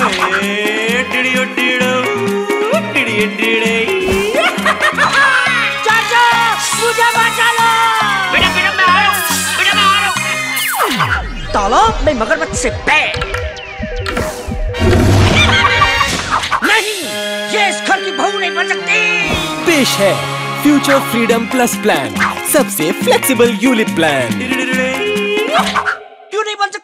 चाचा मुझे बचा लो। बेटा बेटा मैं आ रहा हूँ, बेटा मैं आ रहा हूँ। तालाब में मगरमच्छ से पैर नहीं, ये इस घर की बहू नहीं बन सकती। पेश है फ्यूचर फ्रीडम प्लस प्लान, सबसे फ्लेक्सिबल यूलिप प्लान। क्यों नहीं बन